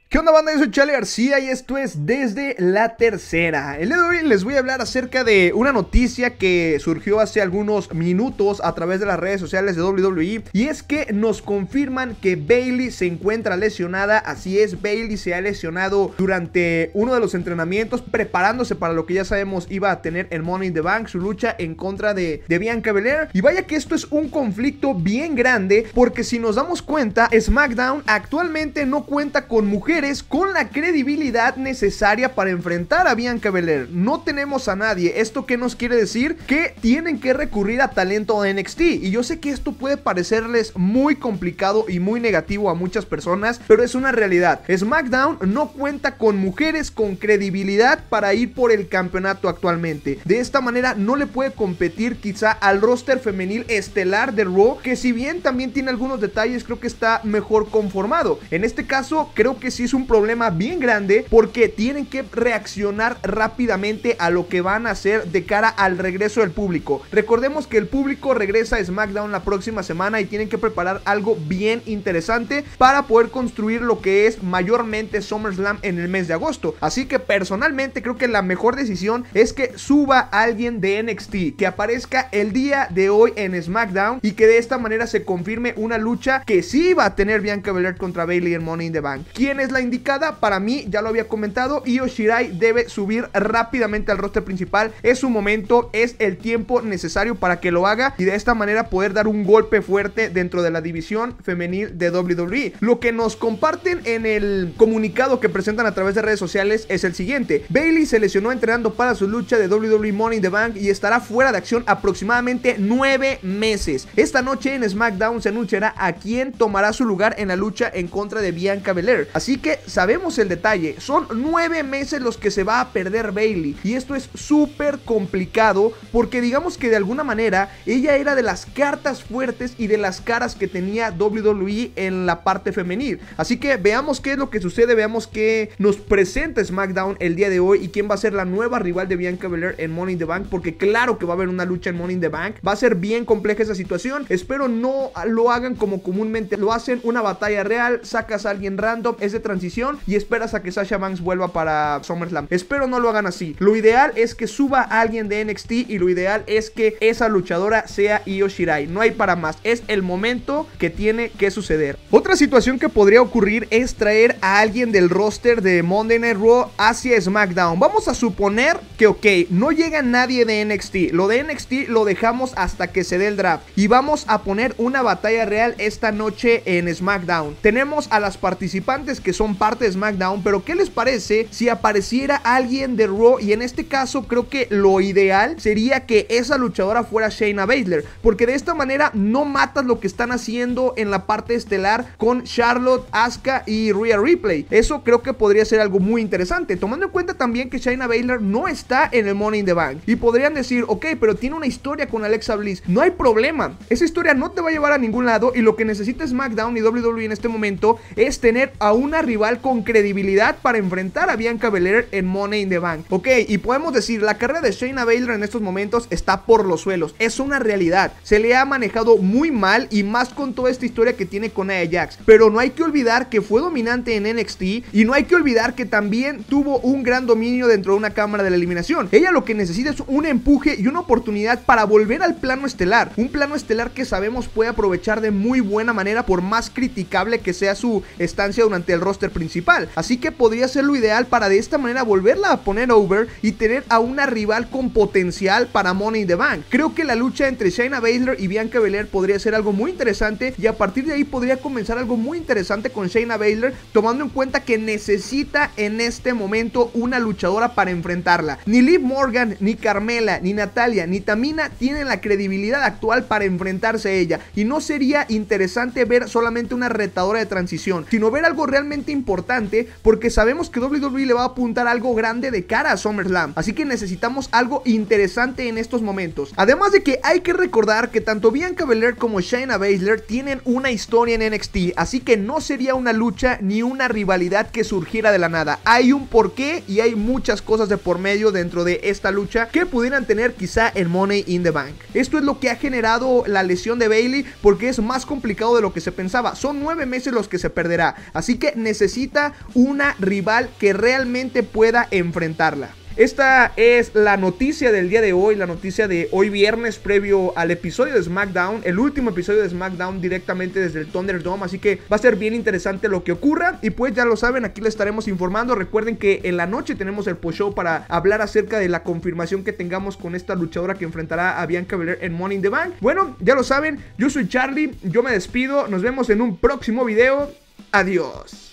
¿Qué onda, banda? Yo soy Chale García y esto es Desde la Tercera. El día de hoy les voy a hablar acerca de una noticia que surgió hace algunos minutos a través de las redes sociales de WWE. Y es que nos confirman que Bayley se encuentra lesionada. Así es, Bayley se ha lesionado durante uno de los entrenamientos, preparándose para lo que ya sabemos iba a tener en Money in the Bank, su lucha en contra de Bianca Belair. Y vaya que esto es un conflicto bien grande, porque si nos damos cuenta, SmackDown actualmente no cuenta con mujeres con la credibilidad necesaria para enfrentar a Bianca Belair. No tenemos a nadie. ¿Esto qué nos quiere decir? Que tienen que recurrir a talento de NXT. Y yo sé que esto puede parecerles muy complicado y muy negativo a muchas personas, pero es una realidad. SmackDown no cuenta con mujeres con credibilidad para ir por el campeonato actualmente. De esta manera no le puede competir quizá al roster femenil estelar de Raw, que si bien también tiene algunos detalles, creo que está mejor conformado. En este caso creo que sí es un problema bien grande, porque tienen que reaccionar rápidamente a lo que van a hacer de cara al regreso del público. Recordemos que el público regresa a SmackDown la próxima semana y tienen que preparar algo bien interesante para poder construir lo que es mayormente SummerSlam en el mes de agosto. Así que personalmente creo que la mejor decisión es que suba alguien de NXT, que aparezca el día de hoy en SmackDown y que de esta manera se confirme una lucha que sí va a tener Bianca Belair contra Bayley en Money in the Bank. ¿Quién es la indicada? Para mí, ya lo había comentado, Io Shirai debe subir rápidamente al roster principal. Es su momento, es el tiempo necesario para que lo haga y de esta manera poder dar un golpe fuerte dentro de la división femenil de WWE. Lo que nos comparten en el comunicado que presentan a través de redes sociales es el siguiente: Bayley se lesionó entrenando para su lucha de WWE Money in the Bank y estará fuera de acción aproximadamente 9 meses. Esta noche en SmackDown se anunciará a quién tomará su lugar en la lucha en contra de Bianca Belair. Así que sabemos el detalle, son 9 meses los que se va a perder Bayley y esto es súper complicado, porque digamos que de alguna manera ella era de las cartas fuertes y de las caras que tenía WWE en la parte femenil. Así que veamos qué es lo que sucede, veamos qué nos presenta SmackDown el día de hoy y quién va a ser la nueva rival de Bianca Belair en Money in the Bank, porque claro que va a haber una lucha en Money in the Bank. Va a ser bien compleja esa situación. Espero no lo hagan como comúnmente lo hacen, una batalla real, sacas a alguien random, es de transición y esperas a que Sasha Banks vuelva para SummerSlam. Espero no lo hagan así. Lo ideal es que suba a alguien de NXT y lo ideal es que esa luchadora sea Io Shirai. No hay para más. Es el momento que tiene que suceder. Otra situación que podría ocurrir es traer a alguien del roster de Monday Night Raw hacia SmackDown. Vamos a suponer que ok, no llega nadie de NXT. Lo de NXT lo dejamos hasta que se dé el draft y vamos a poner una batalla real esta noche en SmackDown. Tenemos a las participantes que son parte de SmackDown, pero ¿qué les parece si apareciera alguien de Raw? Y en este caso creo que lo ideal sería que esa luchadora fuera Shayna Baszler, porque de esta manera no matas lo que están haciendo en la parte estelar con Charlotte, Asuka y Rhea Ripley. Eso creo que podría ser algo muy interesante, tomando en cuenta también que Shayna Baszler no está en el Money in the Bank. Y podrían decir, ok, pero tiene una historia con Alexa Bliss. No hay problema, esa historia no te va a llevar a ningún lado y lo que necesita SmackDown y WWE en este momento es tener a una rival con credibilidad para enfrentar a Bianca Belair en Money in the Bank. Ok, y podemos decir, la carrera de Shayna Baszler en estos momentos está por los suelos. Es una realidad. Se le ha manejado muy mal y más con toda esta historia que tiene con Nia Jax. Pero no hay que olvidar que fue dominante en NXT y no hay que olvidar que también tuvo un gran dominio dentro de una cámara de la eliminación. Ella lo que necesita es un empuje y una oportunidad para volver al plano estelar. Un plano estelar que sabemos puede aprovechar de muy buena manera, por más criticable que sea su estancia durante el roster principal. Así que podría ser lo ideal para de esta manera volverla a poner over y tener a una rival con potencial para Money in the Bank. Creo que la lucha entre Shayna Baszler y Bianca Belair podría ser algo muy interesante y a partir de ahí podría comenzar algo muy interesante con Shayna Baszler, tomando en cuenta que necesita en este momento una luchadora para enfrentarla. Ni Liv Morgan, ni Carmela, ni Natalya, ni Tamina tienen la credibilidad actual para enfrentarse a ella, y no sería interesante ver solamente una retadora de transición, sino ver algo realmente importante, porque sabemos que WWE le va a apuntar algo grande de cara a SummerSlam, así que necesitamos algo interesante en estos momentos. Además de que hay que recordar que tanto Bianca Belair como Shayna Baszler tienen una historia en NXT, así que no sería una lucha ni una rivalidad que surgiera de la nada. Hay un porqué y hay muchas cosas de por medio dentro de esta lucha que pudieran tener quizá en Money in the Bank. Esto es lo que ha generado la lesión de Bayley, porque es más complicado de lo que se pensaba. Son 9 meses los que se perderá, así que necesitamos necesita una rival que realmente pueda enfrentarla. Esta es la noticia del día de hoy, la noticia de hoy viernes previo al episodio de SmackDown, el último episodio de SmackDown directamente desde el Thunderdome, así que va a ser bien interesante lo que ocurra y pues ya lo saben, aquí les estaremos informando. Recuerden que en la noche tenemos el post-show para hablar acerca de la confirmación que tengamos con esta luchadora que enfrentará a Bianca Belair en Money in the Bank. Bueno, ya lo saben, yo soy Charlie, yo me despido, nos vemos en un próximo video, adiós.